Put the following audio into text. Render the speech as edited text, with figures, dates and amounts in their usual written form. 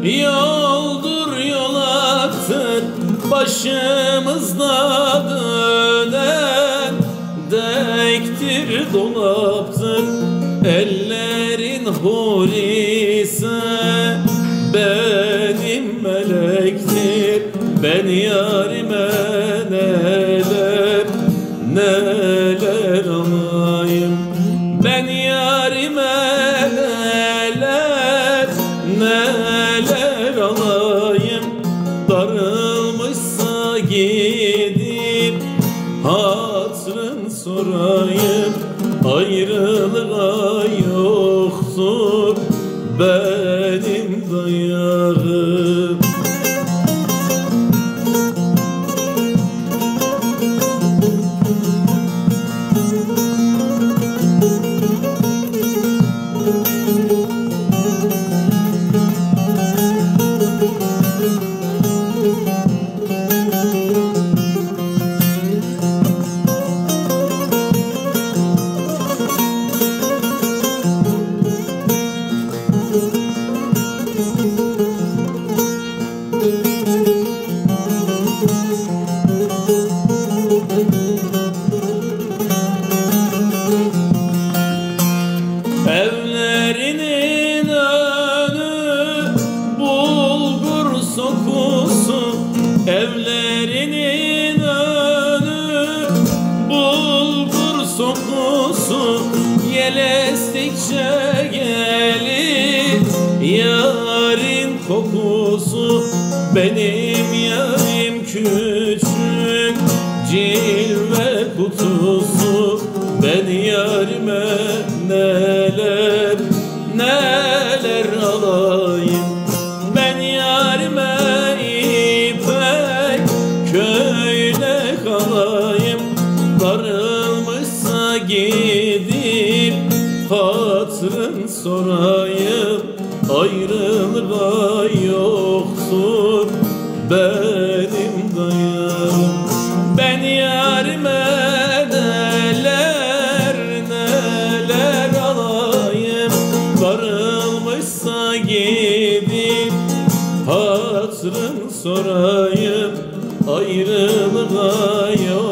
Yoldur yol attık başımızda dönen, dektir dolaptır ellerin hurisi. Benim melektir, ben yarime neler neler alayım. Ben yarime neler neler alayım. Darılmışsa gidip hatrın sorayım. Ayrılığa yoktur benim dayağım. Evlerinin önü bulgur sokusu, evlerinin önü bulgur sokusu. Yel estikçe gelir yarın kokusu. Benim yarim küçük cilve kutusu. Ben yarime neler neler alayım. Ben yarime ipek köylek alayım. Darılmışsa gidip hatrın sorayım. Ayrılığa yoktur benim dayağım. Ben yarime neler neler alayım. Darılmışsa gidip hatrın sorayım. Ayrılığa yok.